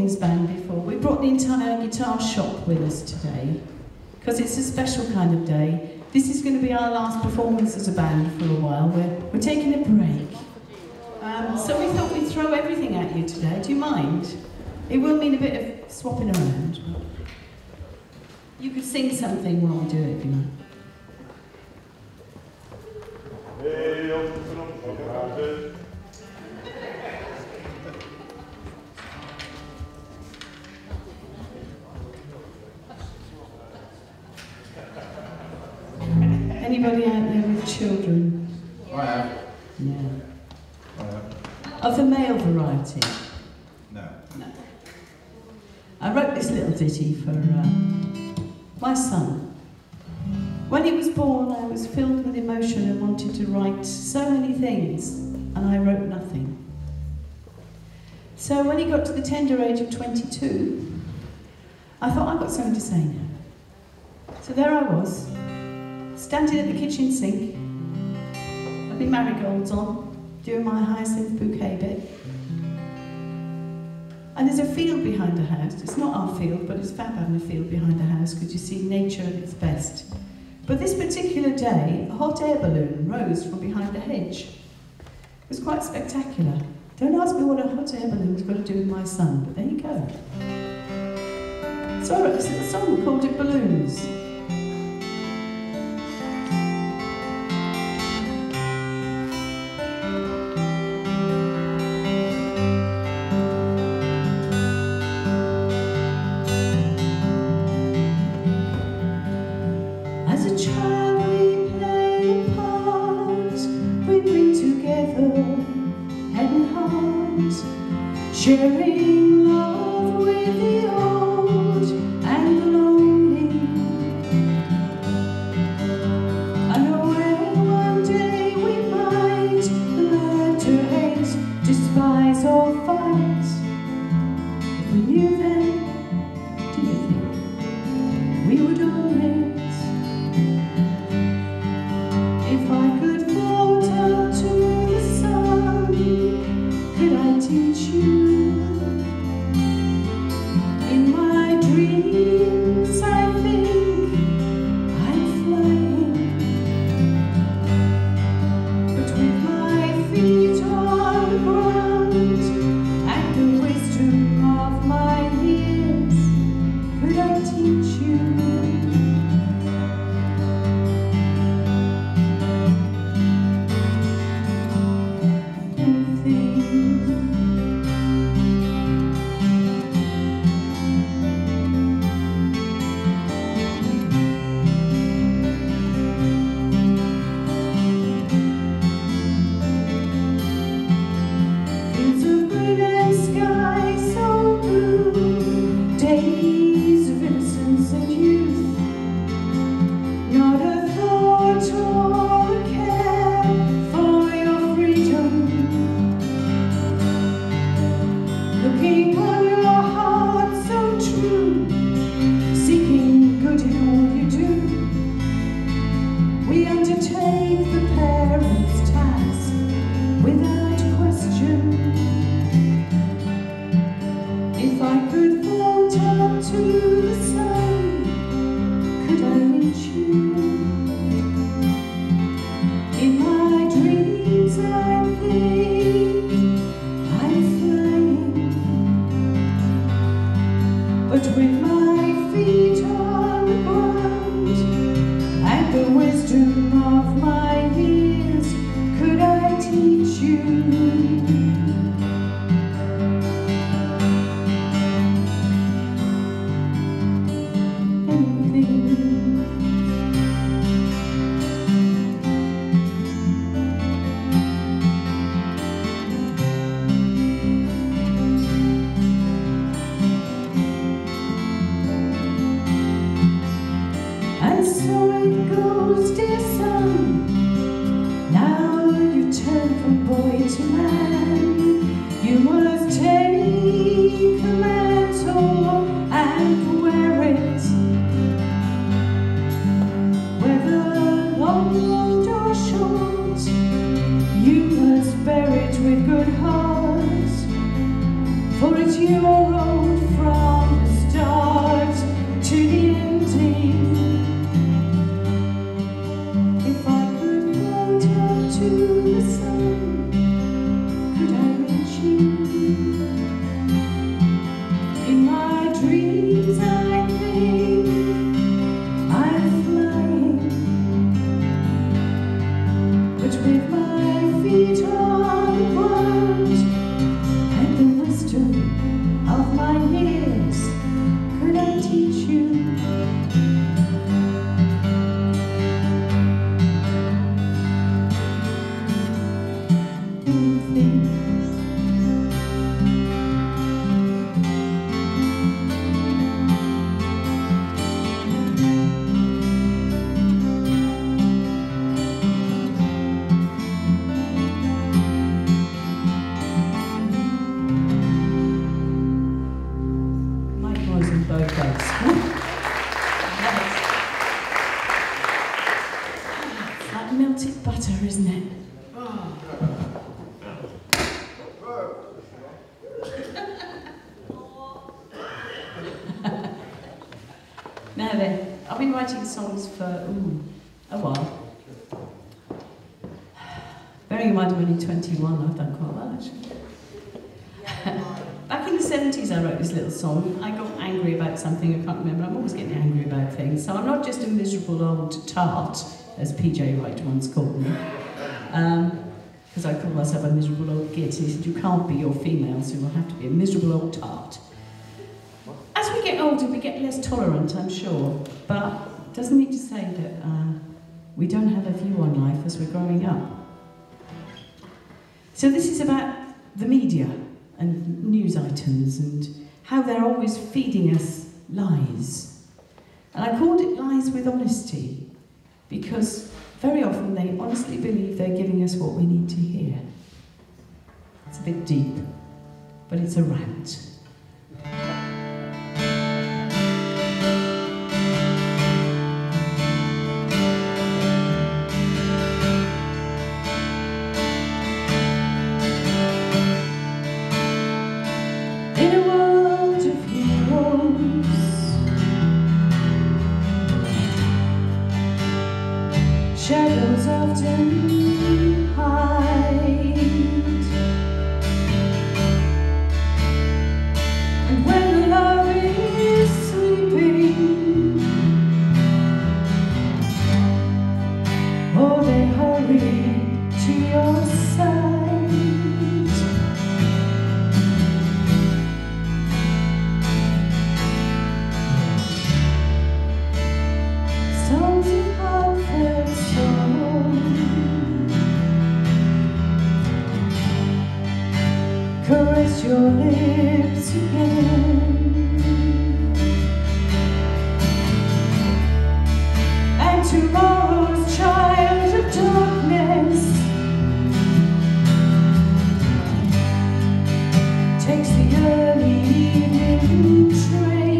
Watkins Band before. We brought the entire guitar shop with us today because it's a special kind of day. This is going to be our last performance as a band for a while. We're taking a break. So we thought we'd throw everything at you today. Do you mind? It will mean a bit of swapping around. You could sing something while we do it if you like. Anybody out there with children? I have. No. I have. Of the male variety? No. No. I wrote this little ditty for my son. When he was born, I was filled with emotion and wanted to write so many things, and I wrote nothing. So when he got to the tender age of 22, I thought, I've got something to say now. So there I was, standing at the kitchen sink, with my marigolds on, doing my hyacinth bouquet bit. And there's a field behind the house. It's not our field, but it's fab having a field behind the house because you see nature at its best. But this particular day, a hot air balloon rose from behind a hedge. It was quite spectacular. Don't ask me what a hot air balloon's got to do with my son, but there you go. So I wrote this little song, called it Balloons. As a child we play a part, we bring together head and heart, sharing love with the old and the lonely. I know when one day we might learn to hate, despise or fight. If we knew then, do you think we would always? If I could float up to the sun, could I teach you? In my dreams I think I'm flying, but with my feet on the ground and the wisdom of my years, could I teach you? Days of innocence and youth, not a thought or a care for your freedom. Looking on your heart so true, seeking good in all you do. We undertake the parent's task without question. If I could float up to the sun, could I reach you? In my dreams I think I'm flying, but with my feet on the ground and the wisdom of my years, could I teach you? And so it goes, dear son, now you turn from boy to man. You must take the mantle and wear it, whether long or short. You must bear it with good heart, for it's your own dreams I think I'm flying, but with my feet on the ground and the wisdom of my years, could I teach you? Like melted butter, isn't it? Now then, I've been writing songs for a while. Bearing in mind I'm only 21, I've done quite well actually. Back in the 70s I wrote this little song. I got angry about something, I can't remember. I'm always getting angry about things. So I'm not just a miserable old tart, as PJ Wright once called me. Because I called myself a miserable old git. He said, you can't be, you're female, so you'll have to be a miserable old tart. As we get older, we get less tolerant, I'm sure. But it doesn't mean to say that we don't have a view on life as we're growing up. So this is about the media and news items and how they're always feeding us lies. And I called it Lies with Honesty because very often they honestly believe they're giving us what we need to hear. It's a bit deep, but it's a rant. In a world of heroes, shadows often hide, and when the love is sleeping, oh, they hurry to your side. Songs of heartfelt sorrow caress your lips again, and tomorrow's child of darkness takes the early evening train.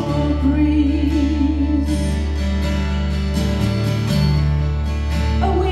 Breeze, a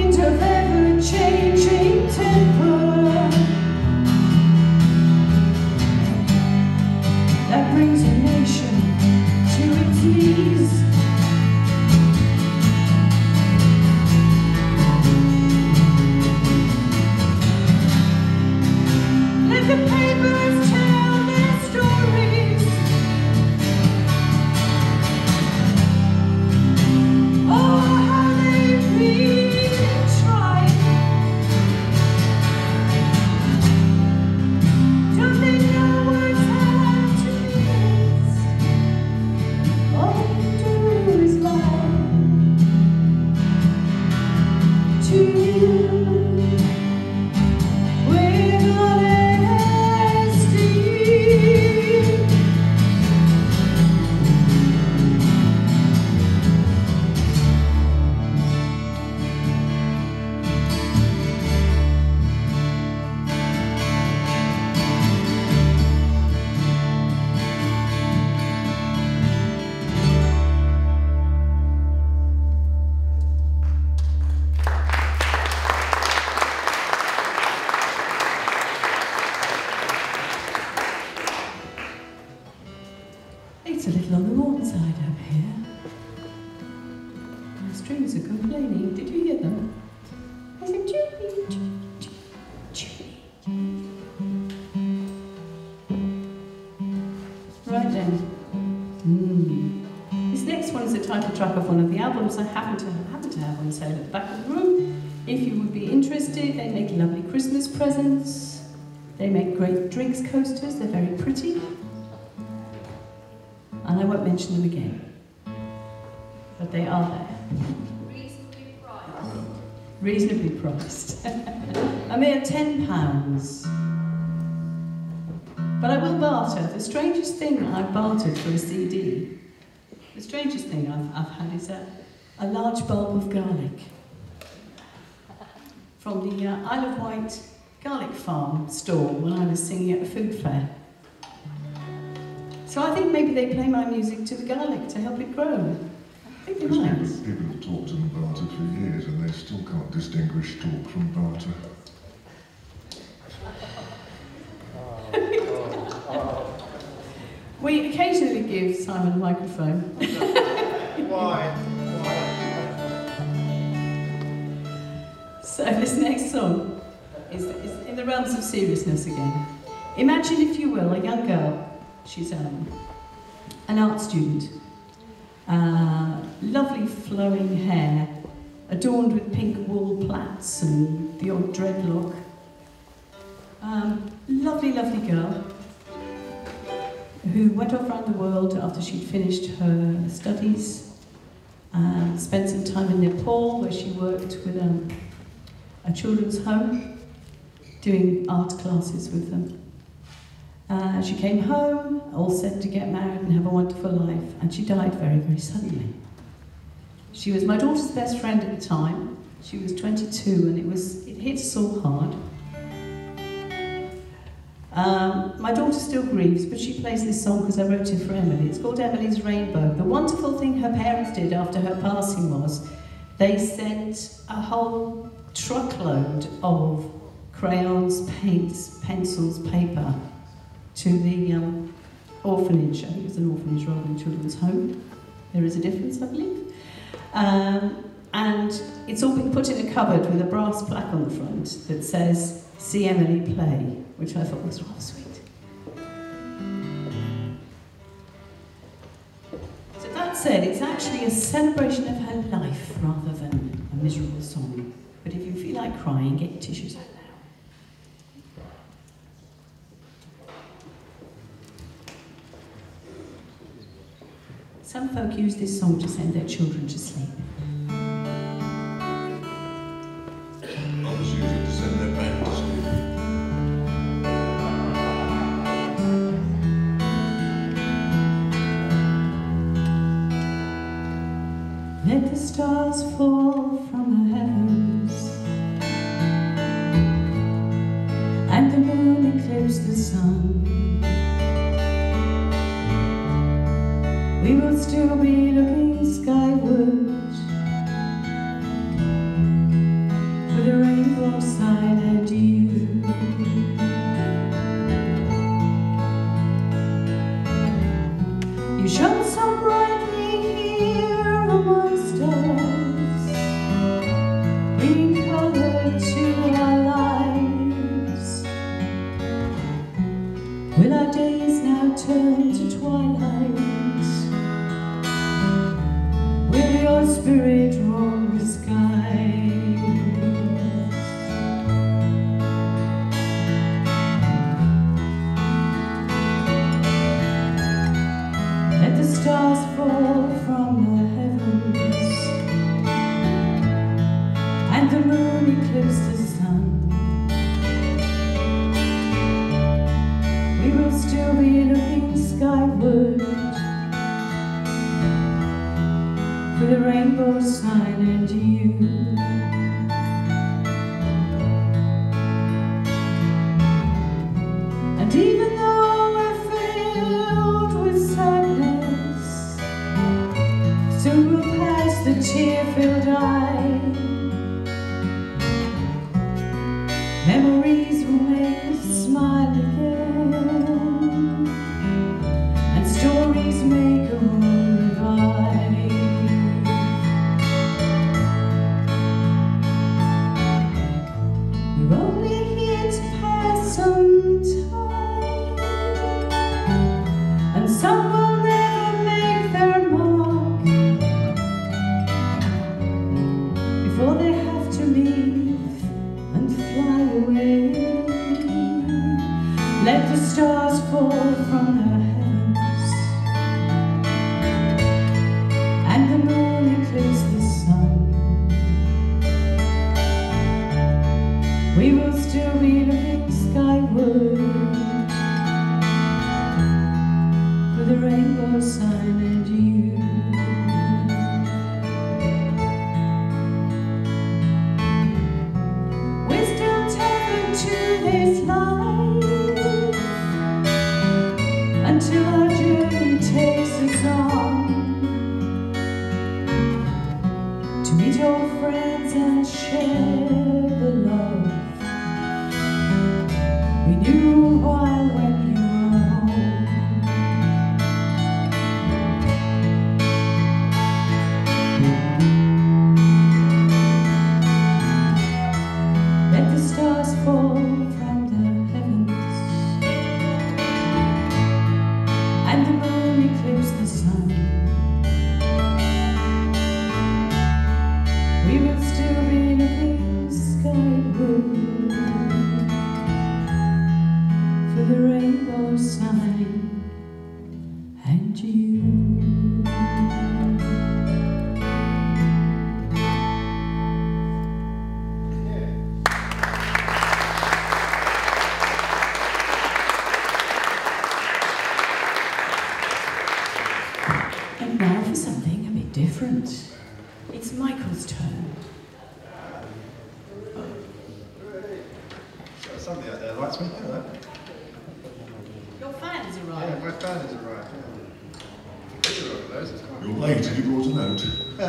track of one of the albums I happen to have on sale at the back of the room. If you would be interested, they make lovely Christmas presents. They make great drinks coasters, they're very pretty. And I won't mention them again. But they are there. Reasonably priced. Reasonably priced. A mere £10. But I will barter. The strangest thing I've bartered for a CD, the strangest thing I've had is a large bulb of garlic from the Isle of Wight garlic farm store when I was singing at a food fair. So I think maybe they play my music to the garlic to help it grow. I think they might. People have talked and bartered for years and they still can't distinguish talk from barter. We occasionally give Simon a microphone. Why? So this next song is in the realms of seriousness again. Imagine, if you will, a young girl. She's an art student. Lovely flowing hair, adorned with pink wool plaits and the odd dreadlock. Lovely, lovely girl who went off around the world after she'd finished her studies, spent some time in Nepal where she worked with a children's home, doing art classes with them. She came home, all set to get married and have a wonderful life, and she died very, very suddenly. She was my daughter's best friend at the time. She was 22, and it hit us all hard. My daughter still grieves, but she plays this song because I wrote it for Emily. It's called Emily's Rainbow. The wonderful thing her parents did after her passing was they sent a whole truckload of crayons, paints, pencils, paper to the orphanage. I think it was an orphanage rather than a children's home. There is a difference, I believe. And it's all been put in a cupboard with a brass plaque on the front that says, "See Emily play," which I thought was rather sweet. So that said, it's actually a celebration of her life rather than a miserable song. But if you feel like crying, get your tissues out now. Some folk use this song to send their children to sleep. Others use it to send their band to sleep. Let the stars fall from the heavens, and the moon eclipse the sun. We will still be looking skyward for the rainbow sign and you. You shone so brightly here amongst us, bringing color to our lives. Will our days now turn to twilight? Will your spirit roam the skies? Let the stars fall from the heavens, and the moon eclipse the sun. We will still be looking skyward for the rainbow sign and you. And even though we're filled with sadness, soon we'll pass the tear-filled eye. Memories will make us smile again, and stories make a world revive. We're only here to pass some time, and some will never make their mark. we will still be looking skyward for the rainbow sign and you. We're still tethered to this life until our journey takes us on to meet old friends and share the love we knew a while when you were home. Let the stars fall from the heavens and the moon eclipse the sun. We will still be looking skyward for the rainbow sign and you. And now for something a bit different. It's Michael's turn. So somebody out there likes me, you know that? Your fans Yeah, arrived. my fan is arrived. Picture of those, it's quite You're late, have you brought a note?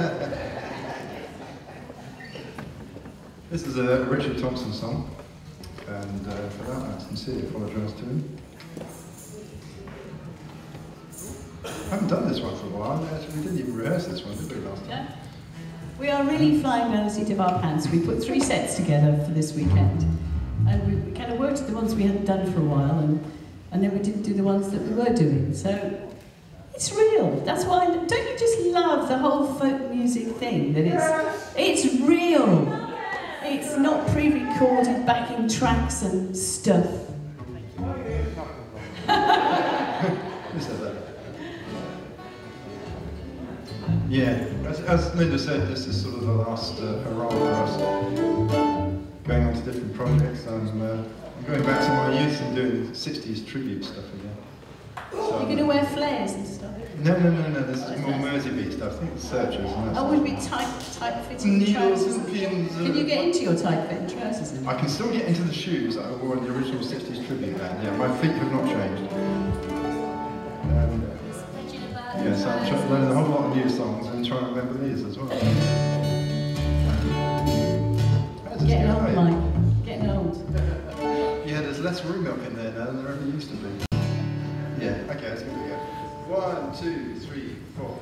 This is a Richard Thompson song, and for that I sincerely apologise to him. I haven't done this one for a while. Actually, we didn't even rehearse this one, did we, last time? Yeah. We are really flying down the seat of our pants. We put 3 sets together for this weekend. And we kind of worked at the ones we hadn't done for a while, and then we didn't do the ones that we were doing. So it's real. That's why, don't you just love the whole folk music thing? That it's real. It's not pre-recorded backing tracks and stuff. Who said that? Yeah, as Linda said, this is sort of the last hurrah for us. Going on to different projects. I'm going back to my youth and doing 60s tribute stuff again. So, You're going to wear flares and stuff. no, this is more Merseybeat stuff. I think the Searchers and that. Oh, would be tight-fitting Needles trousers. and pins. Can you get into your tight-fitting trousers then? I can still get into the shoes that I wore in the original 60s tribute band. Yeah, my feet have not changed. Yeah, so I'm learning a whole lot of new songs and trying to remember these as well. Getting old, Mike. Getting old. Yeah, there's less room up in there now than there ever used to be. Yeah, okay, let's give it a go. 1, 2, 3, 4.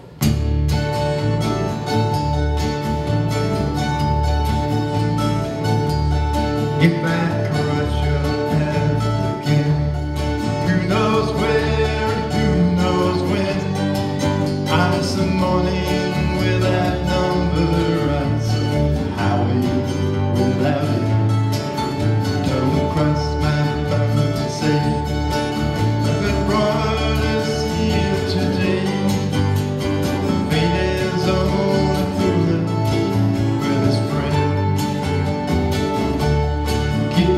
Get back, rush your head again. Who knows where and who knows when? I'm some morning with that number. I'm some highway without it. Don't cross my boundary safe. That brought us here today. The fate is on a fooling with his friend. Keep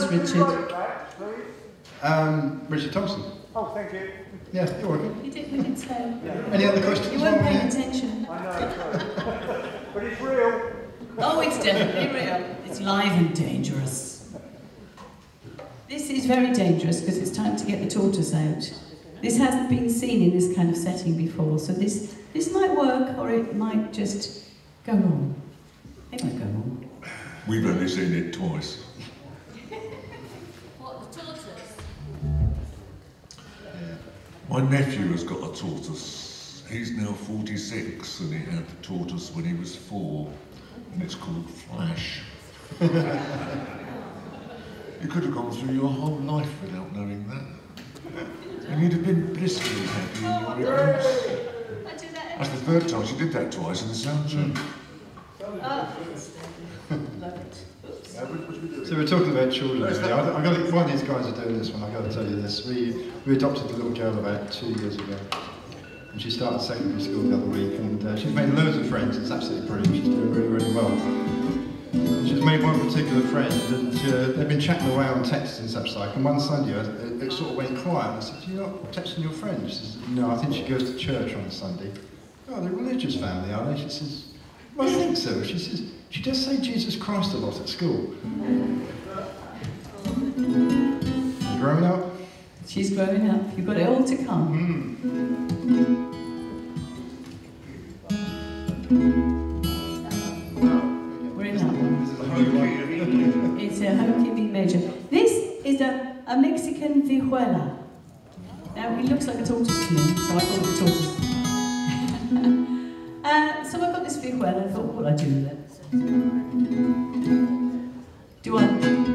Richard. Richard Thompson. Oh, thank you. Yeah, you're welcome. We did say. Any other questions? You weren't paying attention. I know, sorry. But it's real. Oh, it's definitely real. It's live and dangerous. This is very dangerous because it's time to get the tortoise out. This hasn't been seen in this kind of setting before, so this might work or it might just go wrong. It might go wrong. We've only seen it twice. What, the tortoise? My nephew has got a tortoise. He's now 46 and he had the tortoise when he was 4, and it's called Flash. You could have gone through your whole life without knowing that. And you'd have been blissfully happy in your ignorance. I do that. That's the third time she did that twice in the sound check. Oh, love it. Oops. So we're talking about children today. One of these guys are doing this one, I've got to tell you this. We adopted a little girl about 2 years ago. And she started secondary school the other week, and she's made loads of friends. It's absolutely brilliant. She's doing really, really well. She's made one particular friend, and they've been chatting away on text and such like. And one Sunday, it sort of went quiet. And I said, "You're not texting your friend?" She says, "No, I think she goes to church on Sunday." "Oh, they're a religious family, are they?" She says, "Well, I think so." She says, "She does say Jesus Christ a lot at school." Growing up? She's growing up. You've got it all to come. We're in that one. It's a home key B major. This is a Mexican vihuela. Now, it looks like a tortoise to me, so I call it a tortoise. So I got this vihuela and I thought, what will I do with it? Do I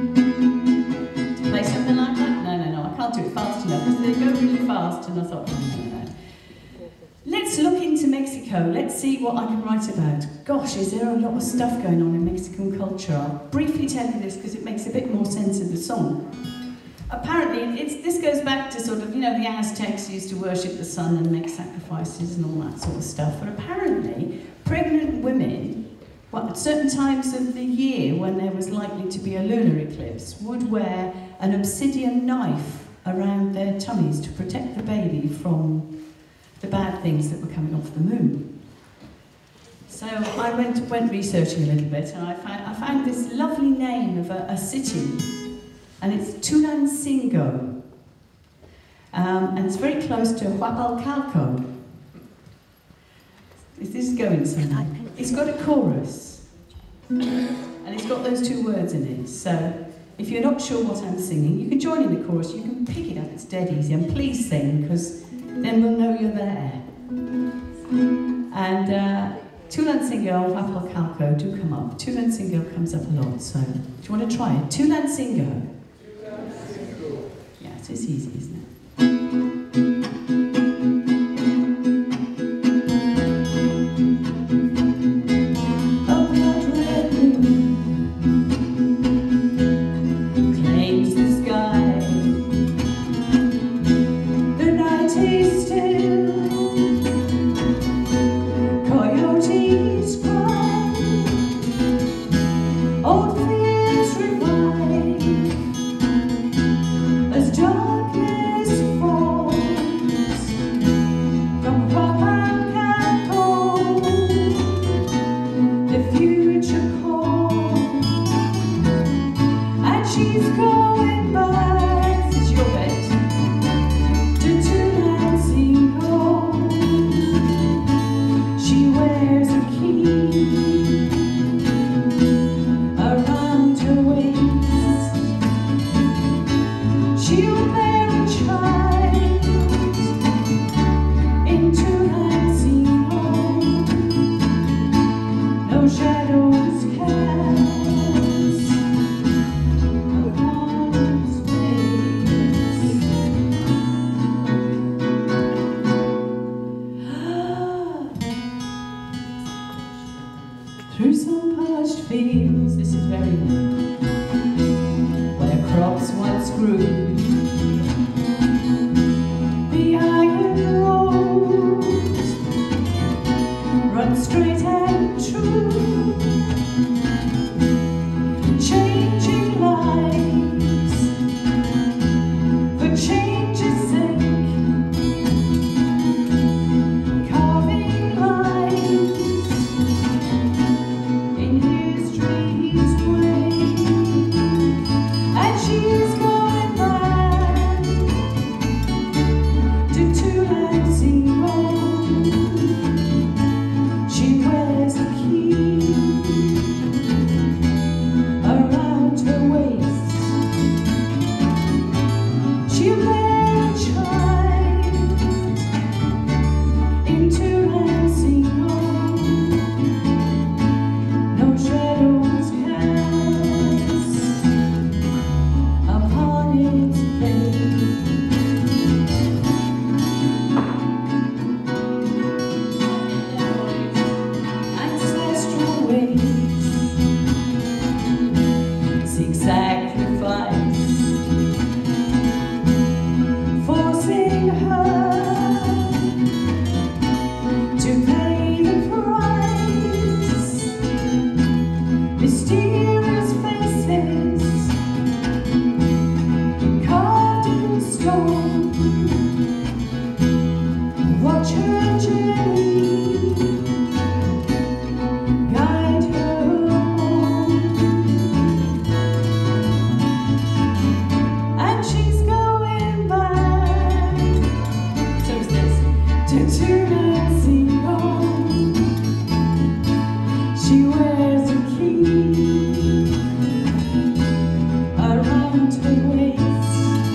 play something like that? No, I can't do it fast enough because they go really fast, and I thought, no. Let's look into Mexico. Let's see what I can write about. Gosh, is there a lot of stuff going on in Mexican culture? I'll briefly tell you this because it makes a bit more sense of the song. Apparently, this goes back to sort of, the Aztecs used to worship the sun and make sacrifices and all that sort of stuff. But apparently, pregnant women, at certain times of the year when there was likely to be a lunar eclipse, would wear an obsidian knife around their tummies to protect the baby from the bad things that were coming off the moon. So I went researching a little bit, and I found this lovely name of a city, and it's Tulancingo, and it's very close to Huapalcalco. This is going somewhere. It's got a chorus, and it's got those 2 words in it. So if you're not sure what I'm singing, you can join in the chorus. You can pick it up. It's dead easy, and please sing because then we'll know you're there. And Tulancingo, Huapalcalco do come up. Tulancingo comes up a lot, so do you want to try it? Tulancingo. Yeah, it's easy, isn't it? Through some parched fields, this is very low, where crops once grew, the iron roads run straight and true, changing lives ways, seek sacrifice, forcing her to pay the price. Mysterious faces carved in stone, watch her journey, guide her home. And she's going back, so is this, to nursing home. She wears a key around her waist.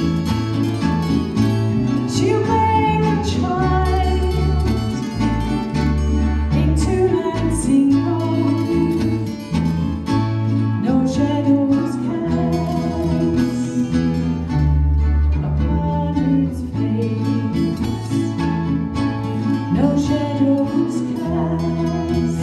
She'll bear a child into nursing home. No shadows cast upon its face. No shadows cast.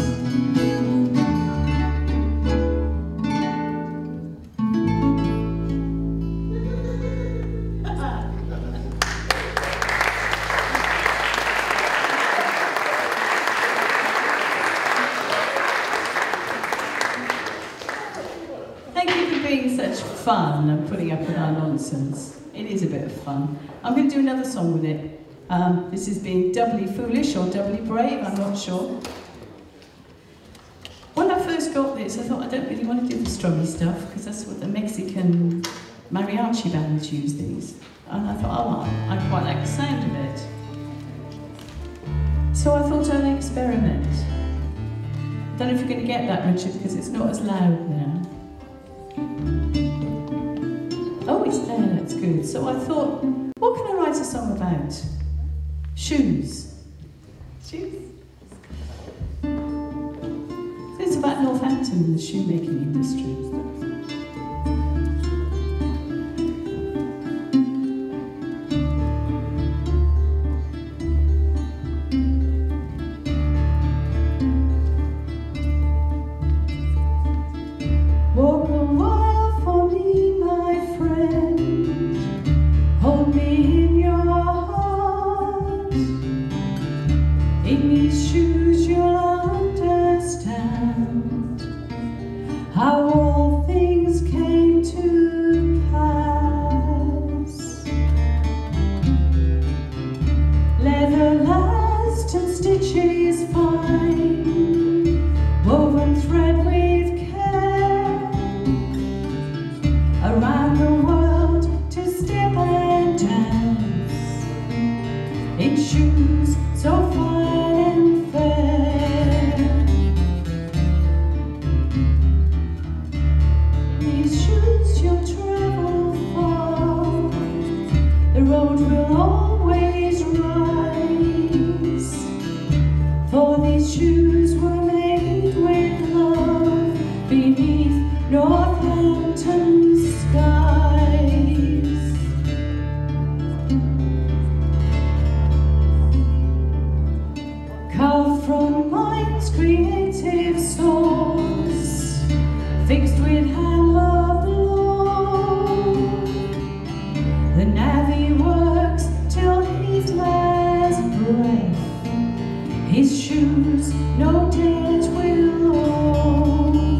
Thank you for being such fun and putting up with our nonsense. It is a bit of fun. I'm going to do another song with it. This is being doubly foolish or doubly brave, I'm not sure. When I first got this, I thought I don't really want to do the strummy stuff because that's what the Mexican mariachi bands use these. And I thought, oh, I quite like the sound of it. So I thought I'd experiment. I don't know if you're going to get that, Richard, because it's not as loud now. Oh, it's there, that's good. So I thought, what can I write a song about? Shoes. Shoes? So it's about Northampton and the shoemaking industry. Walk a while for me, my friend. Hold me in your heart. In these shoes you'll understand how all things came to pass. Leather last and stitches fine, woven thread with care, around the world to step and dance, in shoes so fine and fair. These shoes you'll travel far, the road will always rise, for these shoes were made with love beneath Northampton skies. Carved from mind's creative source, fixed with hammer blow, the navvy works till his last breath. His shoes no debt will owe.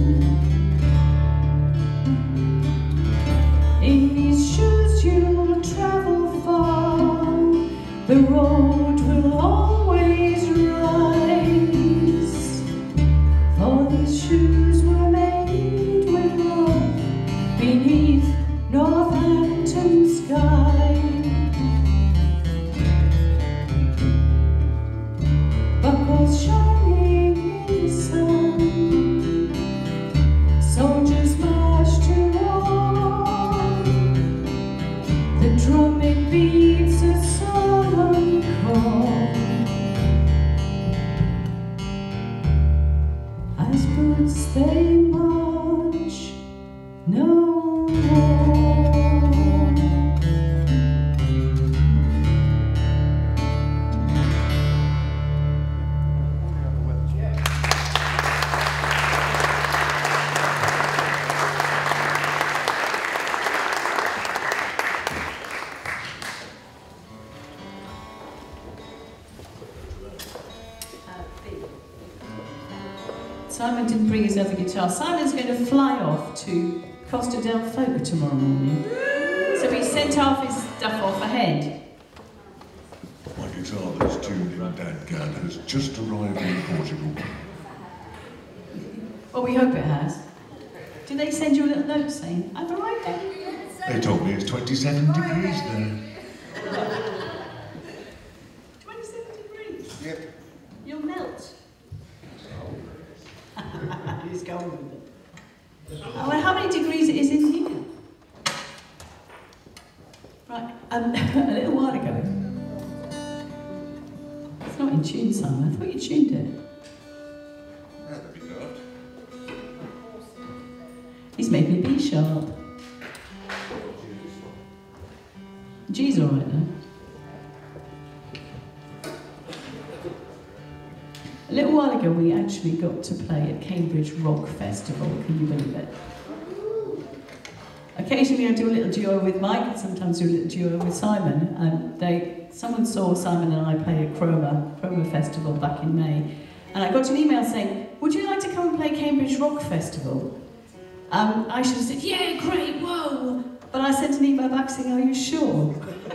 In these shoes you'll travel far, the road will always rise, for these shoes were made with love beneath Northampton sky. Buckles shining in the sun, soldiers march to war, the drumming beats a solemn call, as boots they march no more. Simon didn't bring his other guitar. Simon's going to fly off to Costa del Fogo tomorrow morning. So he sent half his stuff off ahead. My guitar that's tuned in Dadgad has just arrived in Portugal. Well, we hope it has. Did they send you a little note saying, I've arrived there? They told me it's 27 degrees there. 27 degrees? Yep. You'll melt. He's going with it. Oh, well, how many degrees it is in here? Right, a little while ago. It's not in tune, Simon. I thought you tuned it. That'd be good. He's made me B sharp. G's alright though. A little while ago we actually got to play at Cambridge Rock Festival, can you believe it? Occasionally I do a little duo with Mike and sometimes do a little duo with Simon. Someone saw Simon and I play at Chroma Festival back in May, and I got an email saying, would you like to come and play Cambridge Rock Festival? I should have said, yeah, great, whoa! But I sent an email back saying, are you sure?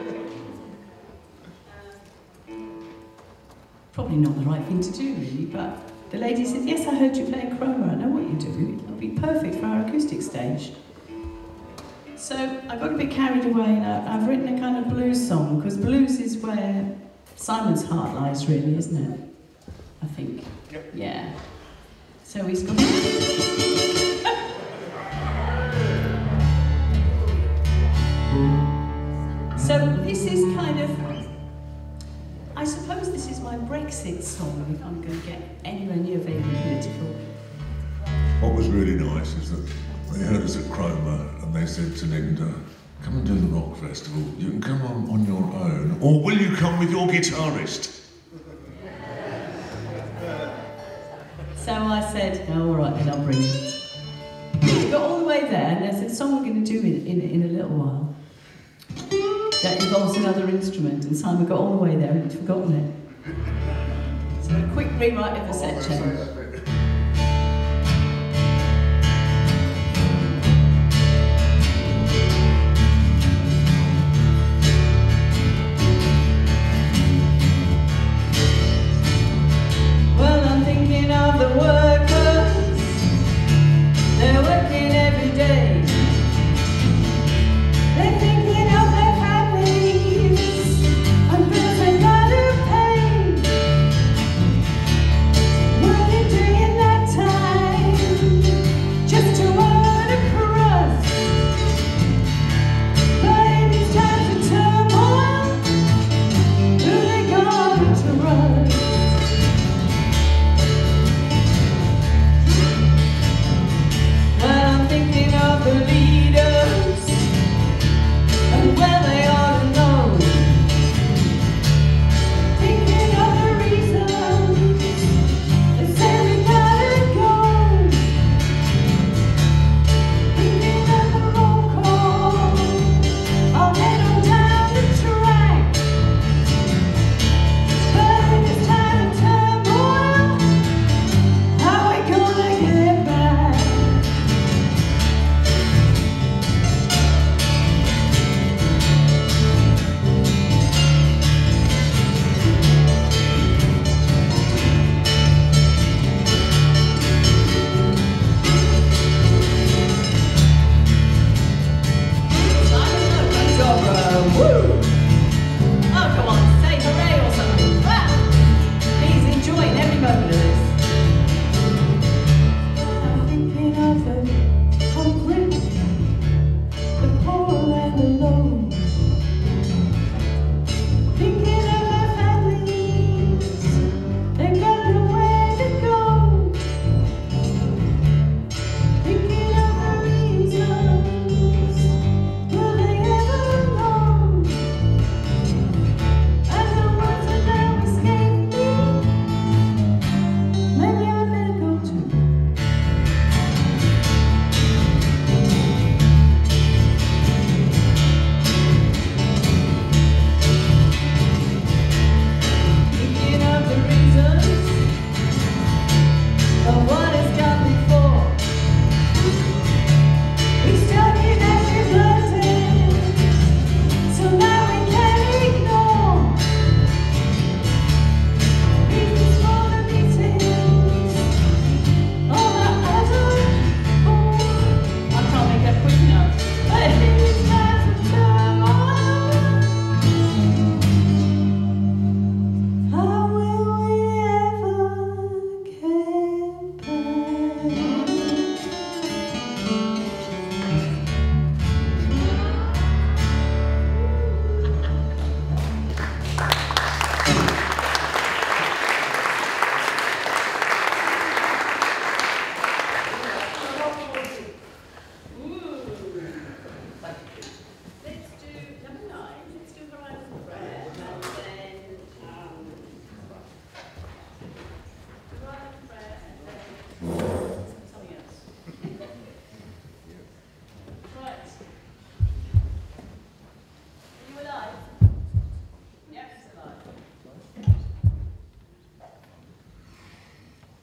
Probably not the right thing to do, really, but the lady said, yes, I heard you playing Chroma, I know what you do, it'll be perfect for our acoustic stage. So I got a bit carried away and I've written a kind of blues song, because blues is where Simon's heart lies, really, isn't it? I think. Yep. Yeah. So he's got... So this is kind of, I suppose this is my Brexit song, if I'm going to get anywhere near vaguely political. What was really nice is that they heard us at Chroma and they said to Linda, come and do the rock festival. You can come on your own, or will you come with your guitarist? So I said, oh, all right, then I'll bring it. We got all the way there, and there's a song we're going to do in a little while that involves another instrument, and Simon got all the way there and he'd forgotten it. So a quick rewrite of the set change. Well, I'm thinking of the workers, they're working every day. They're thinking of their families and bills they gotta pay. Working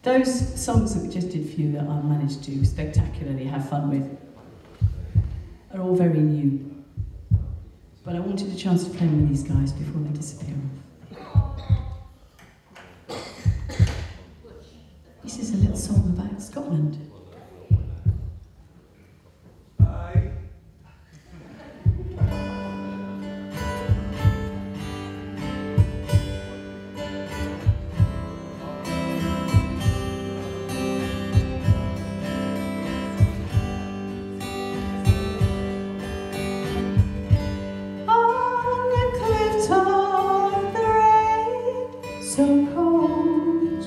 Those songs that we just did for you that I managed to spectacularly have fun with are all very new. But I wanted a chance to play with these guys before they disappear off. This is a little song about Scotland. So cold,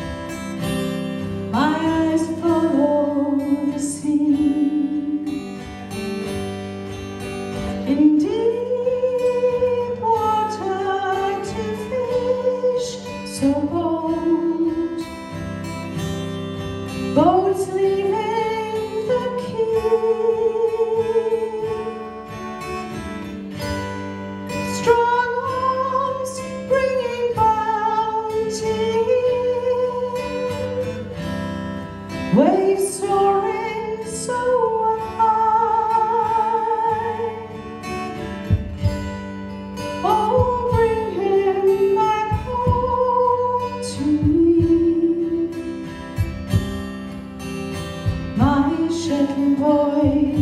my eyes follow the sea. In deep water to fish, so bold, boats leaving the quay. Strong arms bringing waves soaring so high. Oh, bring him back home to me, my Shetland boy.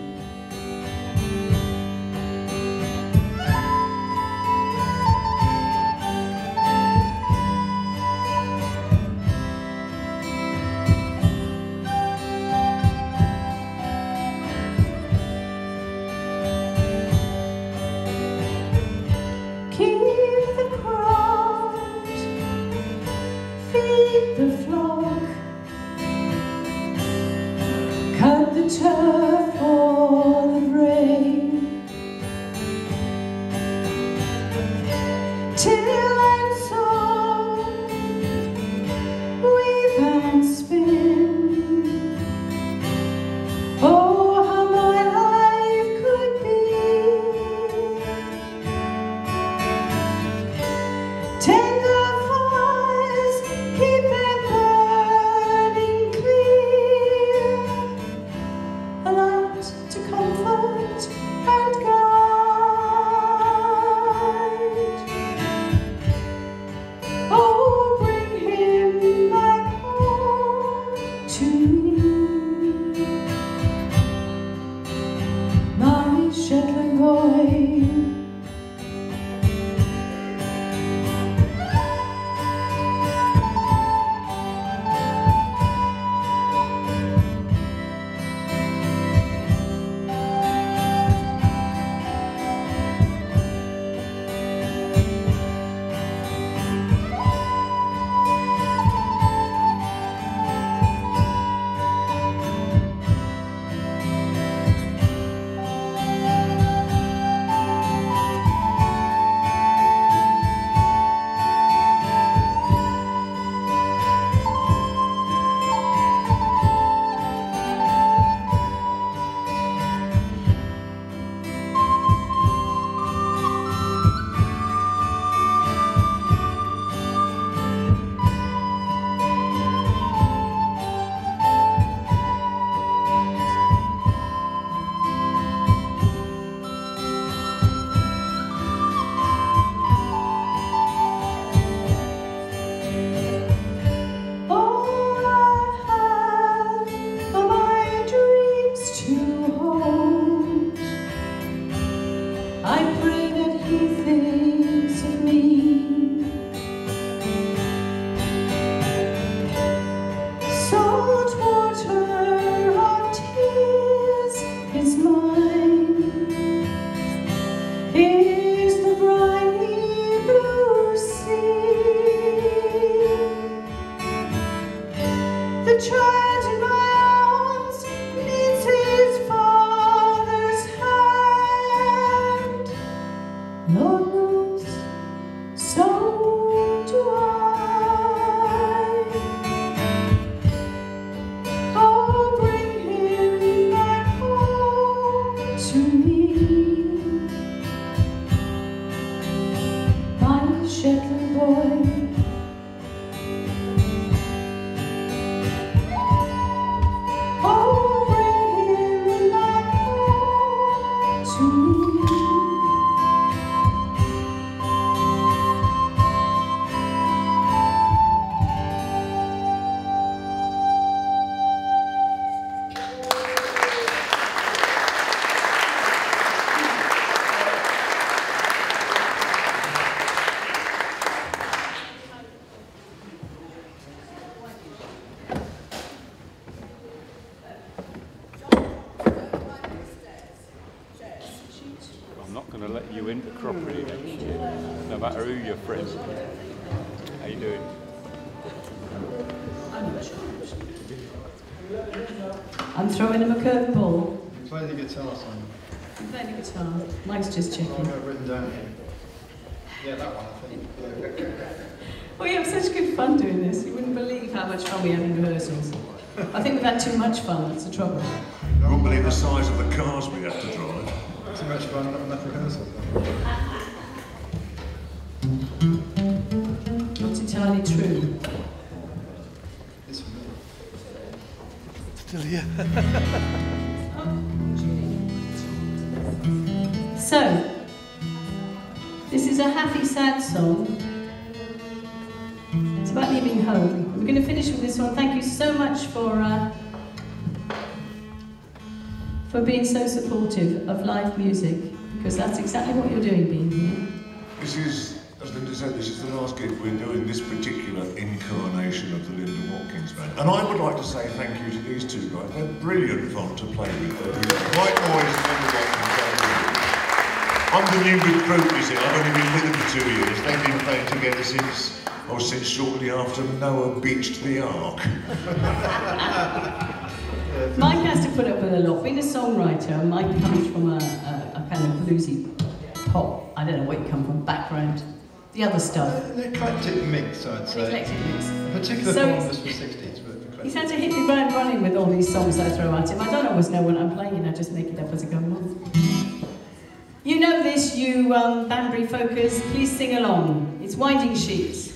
The flock, cut the turf for the rain, till and sow, weave and spin. Oh, how my life could be tender fires, keep them burning clear, a light to comfort and guide. Oh, bring him back home to me, my Shetland boy. I pray that he thinks of me. Salt water of tears is mine, is the briny blue sea. The child in my arms needs his father's hand. Lord knows, so do I. Oh, bring him back home to me, my Shetland boy. no matter who you're friends. How you doing? I'm throwing him a curveball. Play the guitar, Simon. I'm playing the guitar. Mike's just checking. I've got it written down here. Yeah, that one, I think. Yeah. We have such good fun doing this. You wouldn't believe how much fun we have in rehearsals. I think we've had too much fun, that's the trouble. You wouldn't believe the size of the cars we have to drive. Too much fun, not enough rehearsals. Not entirely true. It's for me. Still here. So, this is a happy, sad song. It's about leaving home. We're going to finish with this one. Thank you so much for being so supportive of live music, because that's exactly what you're doing being here. This is, as Linda said, this is the last gig we're doing, this particular incarnation of the Linda Watkins Band. And I would like to say thank you to these two guys. They're brilliant fun to play with. White Noise and Linda Watkins Band. I'm the new recruit, you see. I've only been with them for 2 years. They've been playing together since shortly after Noah beached the Ark. Mike has to put up with a lot. Being a songwriter, Mike comes from a kind of bluesy pop, I don't know where you come from, background, the other stuff. An eclectic mix, I'd say. Eclectic mix. A particular So form was for 60s, but eclectic. He's had to hit the ground running with all these songs I throw at him. I don't always know what I'm playing, I just make it up as I go along. You know this, you Banbury folkers, please sing along. It's Winding Sheets.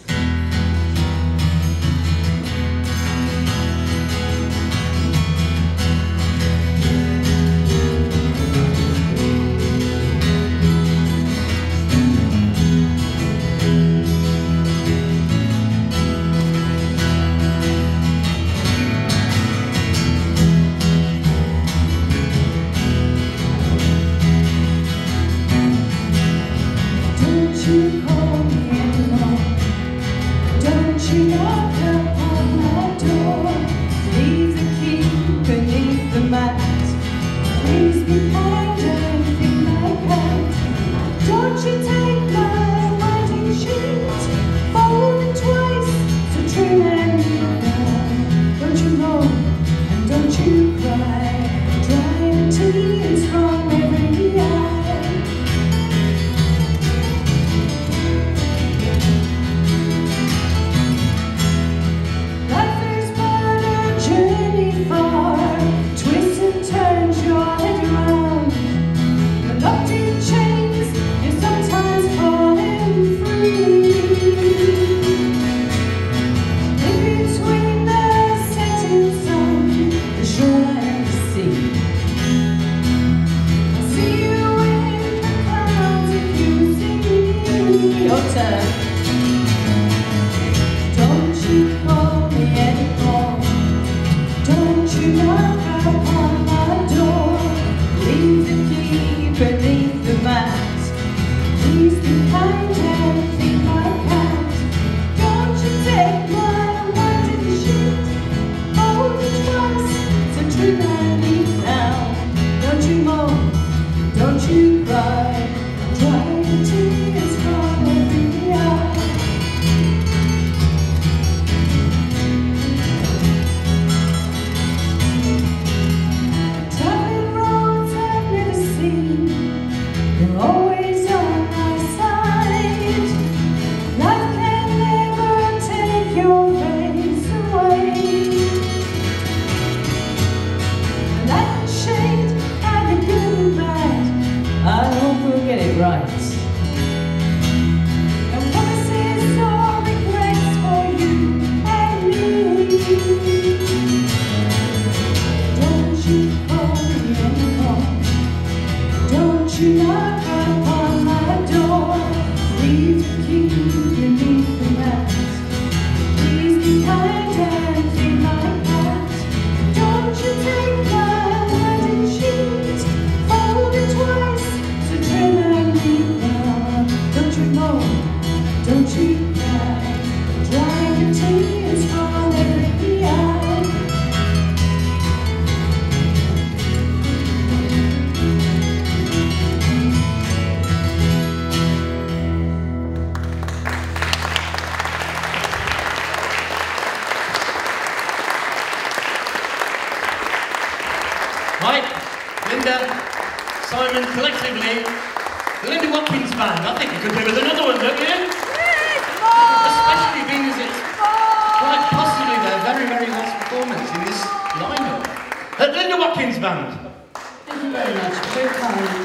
Right, Linda, Simon, collectively, the Linda Watkins Band. I think you could do with another one, don't you? Especially being as it's quite possibly their very, very last performance in this lineup. The Linda Watkins Band. Thank you very much. Very kind.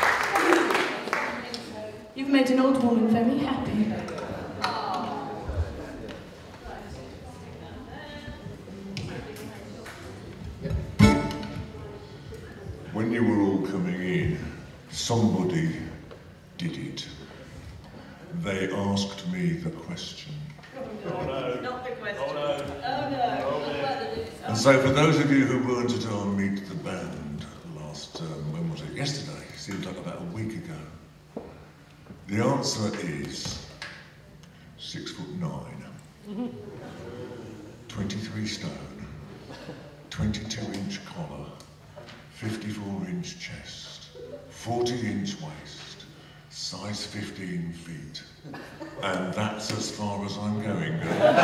You've made an old woman very happy. When you were all coming in, somebody did it. They asked me the question. Not the question. Oh no. And so for those of you who weren't at our Meet the Band last, when was it? Yesterday, seems like about a week ago. The answer is 6'9", 23 stone, 22-inch collar, 54-inch chest, 40-inch waist, size 15 feet. And that's as far as I'm going, girl.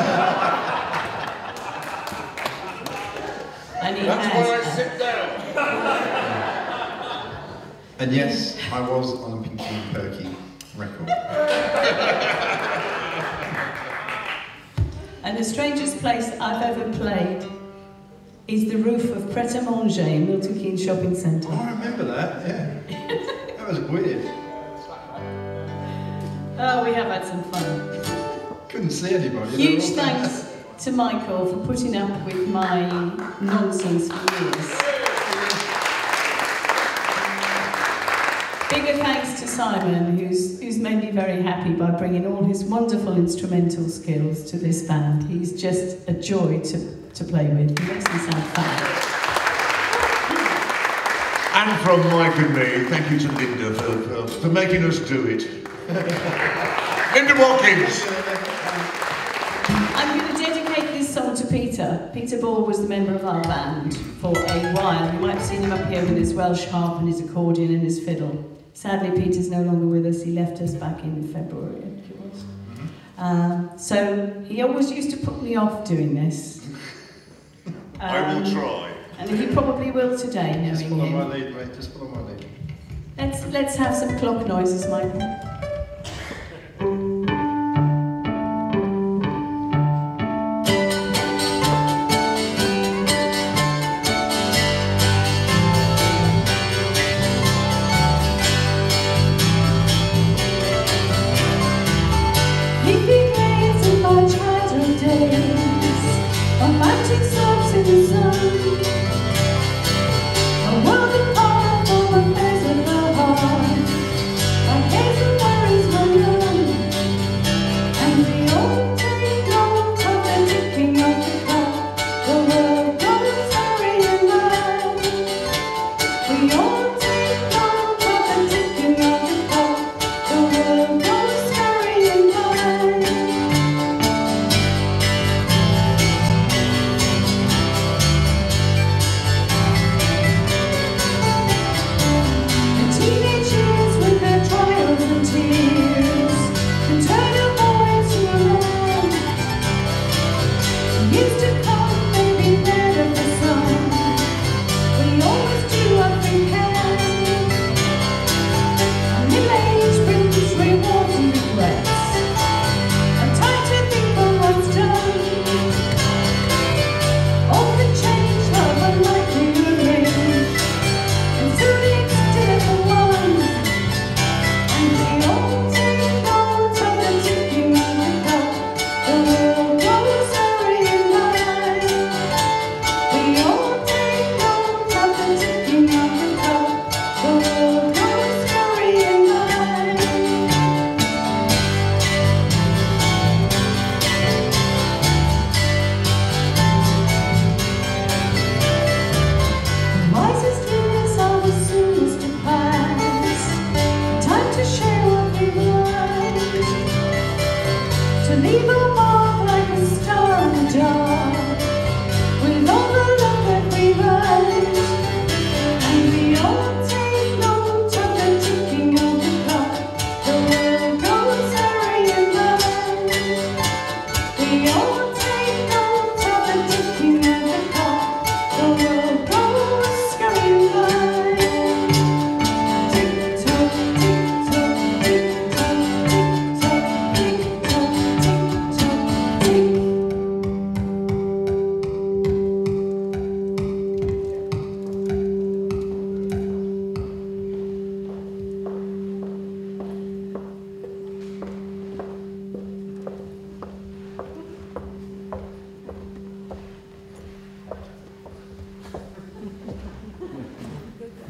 And he That's has, why I sit down. And yes, I was on a Pinky and Perky record. And the strangest place I've ever played is the roof of Pret a Manger in Milton Keynes Shopping Centre. Oh, I remember that, yeah. That was weird. Oh, we have had some fun. Couldn't see anybody. Huge thanks to Michael for putting up with my nonsense for years. Bigger thanks to Simon, who's made me very happy by bringing all his wonderful instrumental skills to this band. He's just a joy to play with. He makes me sound fun. And from Mike and me, thank you to Linda for making us do it. Linda Watkins. I'm going to dedicate this song to Peter. Peter Ball was the member of our band for a while. You might have seen him up here with his Welsh harp and his accordion and his fiddle. Sadly, Peter's no longer with us. He left us back in February, I think it was. So he always used to put me off doing this. I will try. And he probably will today, knowing Just follow my him. lead, mate. Just follow my lead. Let's have some clock noises, Michael. Romantic songs in the sun, a world apart from a place of the heart. My hazel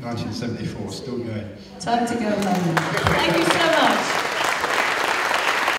1974, still going. Time to go home. Thank you so